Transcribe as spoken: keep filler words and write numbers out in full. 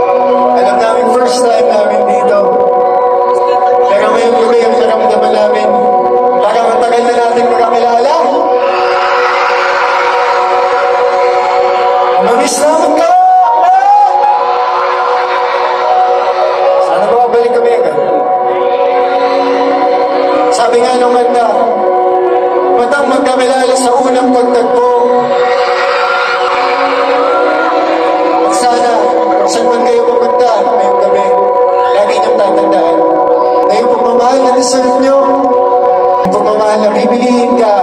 Alam namin first time namin dito. Pero ngayon gabi yung naramdaman namin. Parang matagal na natin magkakilala. Mamiss naman ka! Sana babalik kami agad. Sabi nga nung kanta, matang magkamilala sa unang pagtagpo. At sana, saan man kayo pupunta ngayong gabi, lagi niyong tatandaan na yung pagmamahal na deserve nyo, yung pagmamahal na bibilihin ka